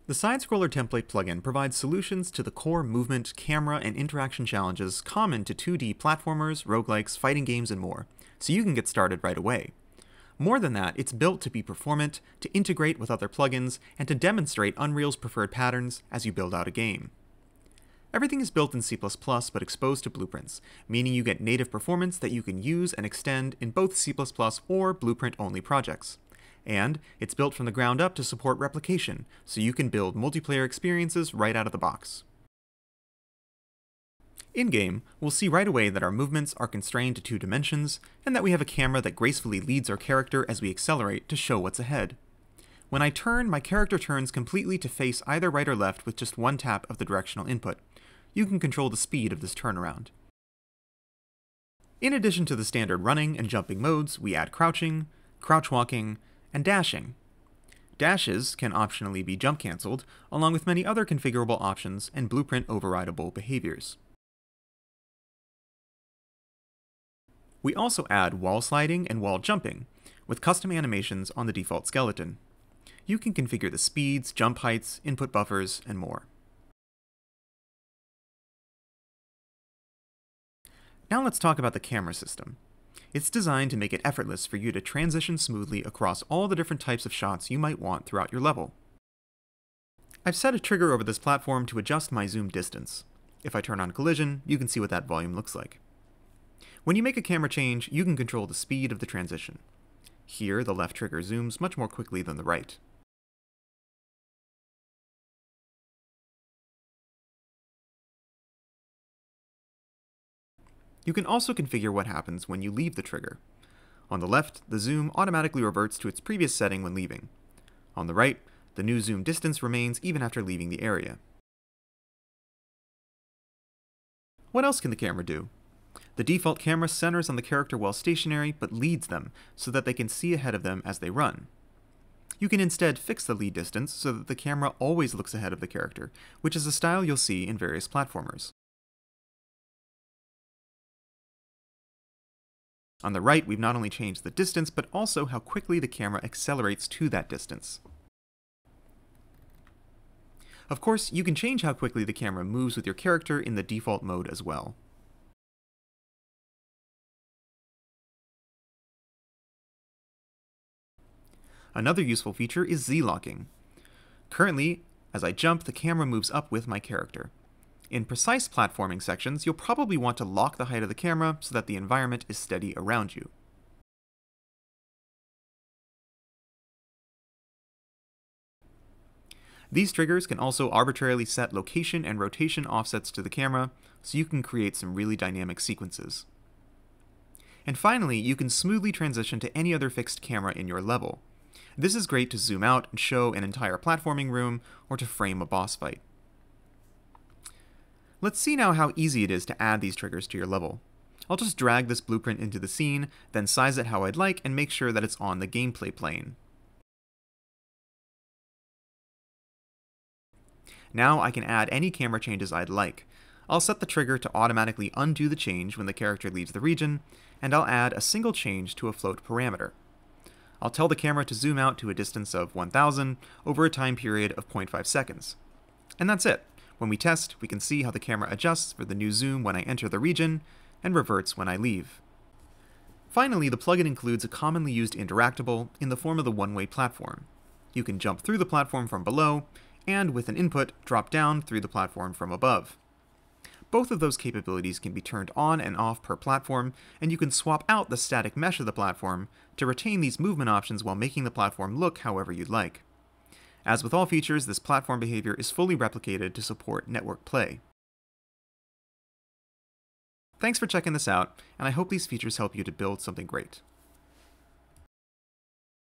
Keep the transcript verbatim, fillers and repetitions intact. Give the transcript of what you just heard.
The Side-Scroller Template plugin provides solutions to the core movement, camera, and interaction challenges common to two D platformers, roguelikes, fighting games, and more, so you can get started right away. More than that, it's built to be performant, to integrate with other plugins, and to demonstrate Unreal's preferred patterns as you build out a game. Everything is built in C plus plus but exposed to blueprints, meaning you get native performance that you can use and extend in both C plus plus or Blueprint-only projects. And it's built from the ground up to support replication, so you can build multiplayer experiences right out of the box. In-game, we'll see right away that our movements are constrained to two dimensions, and that we have a camera that gracefully leads our character as we accelerate to show what's ahead. When I turn, my character turns completely to face either right or left with just one tap of the directional input. You can control the speed of this turnaround. In addition to the standard running and jumping modes, we add crouching, crouch walking, and dashing. Dashes can optionally be jump cancelled, along with many other configurable options and blueprint overrideable behaviors. We also add wall sliding and wall jumping, with custom animations on the default skeleton. You can configure the speeds, jump heights, input buffers, and more. Now let's talk about the camera system. It's designed to make it effortless for you to transition smoothly across all the different types of shots you might want throughout your level. I've set a trigger over this platform to adjust my zoom distance. If I turn on collision, you can see what that volume looks like. When you make a camera change, you can control the speed of the transition. Here, the left trigger zooms much more quickly than the right. You can also configure what happens when you leave the trigger. On the left, the zoom automatically reverts to its previous setting when leaving. On the right, the new zoom distance remains even after leaving the area. What else can the camera do? The default camera centers on the character while stationary, but leads them so that they can see ahead of them as they run. You can instead fix the lead distance so that the camera always looks ahead of the character, which is a style you'll see in various platformers. On the right, we've not only changed the distance, but also how quickly the camera accelerates to that distance. Of course, you can change how quickly the camera moves with your character in the default mode as well. Another useful feature is Z-locking. Currently, as I jump, the camera moves up with my character. In precise platforming sections, you'll probably want to lock the height of the camera so that the environment is steady around you. These triggers can also arbitrarily set location and rotation offsets to the camera, so you can create some really dynamic sequences. And finally, you can smoothly transition to any other fixed camera in your level. This is great to zoom out and show an entire platforming room, or to frame a boss fight. Let's see now how easy it is to add these triggers to your level. I'll just drag this blueprint into the scene, then size it how I'd like and make sure that it's on the gameplay plane. Now I can add any camera changes I'd like. I'll set the trigger to automatically undo the change when the character leaves the region, and I'll add a single change to a float parameter. I'll tell the camera to zoom out to a distance of one thousand over a time period of zero point five seconds. And that's it. When we test, we can see how the camera adjusts for the new zoom when I enter the region, and reverts when I leave. Finally, the plugin includes a commonly used interactable in the form of the one-way platform. You can jump through the platform from below, and with an input, drop down through the platform from above. Both of those capabilities can be turned on and off per platform, and you can swap out the static mesh of the platform to retain these movement options while making the platform look however you'd like. As with all features, this platform behavior is fully replicated to support network play. Thanks for checking this out, and I hope these features help you to build something great.